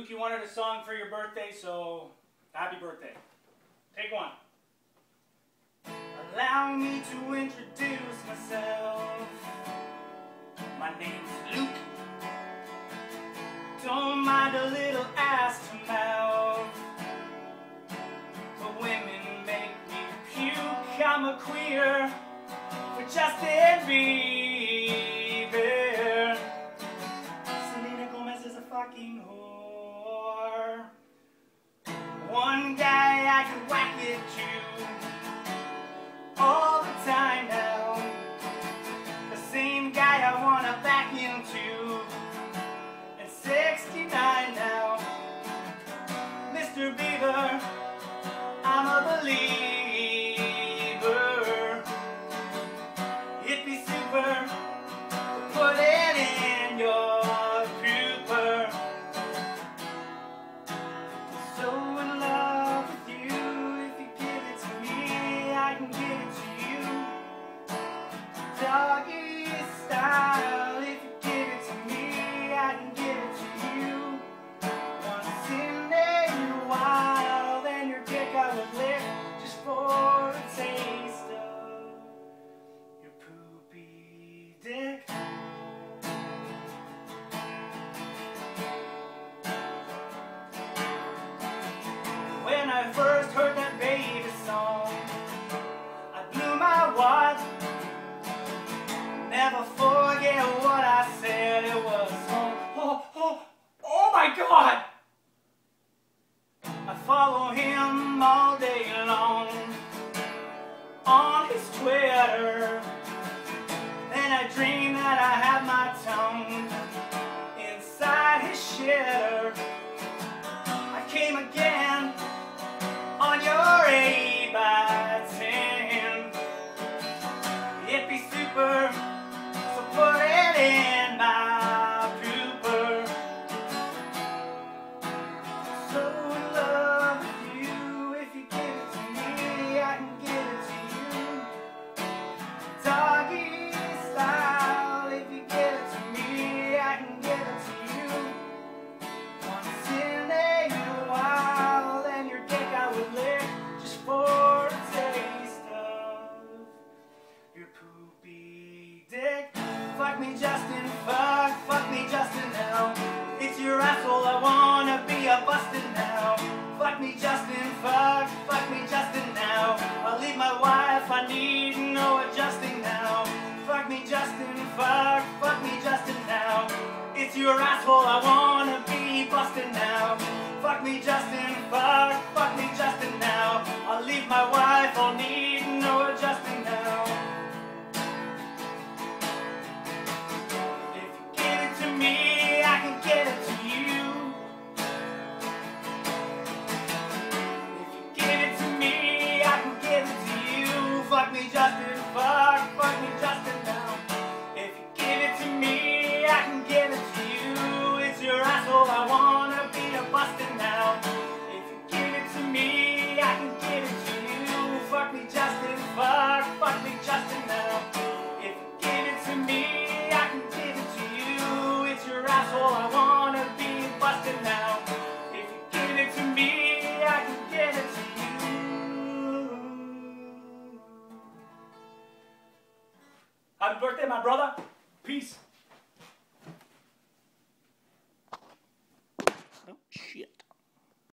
Luke, you wanted a song for your birthday, so happy birthday. Take one. Allow me to introduce myself. My name's Luke. Don't mind a little ass to mouth, but women make me puke. I'm a queer for Justin Bieber. Selena Gomez is a fucking whore. One guy I can whack it to all the time now. The same guy I wanna back into. And 69 now. Mr. Bieber, I'm a believer. It'd be super to put it in your pooper. So in love with you, if you give it to me, I can give it to you. Doggy style, if you give it to me, I can give it to you. Once in a while, then your dick I would lick just for a taste of your poopy dick. When I first heard that baby song, I blew my wad. Never forget what I said. It was oh my God! I follow him all day long on his Twitter. Then I dream that I have my tongue inside his shitter. I came again on your 8x10. It'd be super, so put it in my pooper. So in love with you, if you give it to me, I can give it to you. Doggy style, if you give it to me, I can give it to you. Once in a while, then your dick I would lick just for a taste of your poopy dick. Fuck me Justin, fuck me Justin now. It's your asshole, I wanna be a bustin' now. Fuck me Justin, fuck me Justin now. I'll leave my wife, I need no adjusting now. Fuck me Justin, fuck me Justin now. It's your asshole, I wanna be bustin' now. Fuck me Justin, fuck me Justin now. I'll leave my wife, I'll need no adjusting now. If you give it to me, I can give it to you. If you give it to me, I can give it to you. Fuck me Justin, fuck me Justin now. If you give it to me, I can give it to you. It's your asshole, I wanna be a bustin' now. If you give it to me, I can give it to you. Fuck me Justin, fuck me Justin now. If you give it to me, I can give it to you. It's your asshole, I wanna be bustin' now. If you give it to me, I can give it to you. Happy birthday, my brother. Peace. Oh, shit.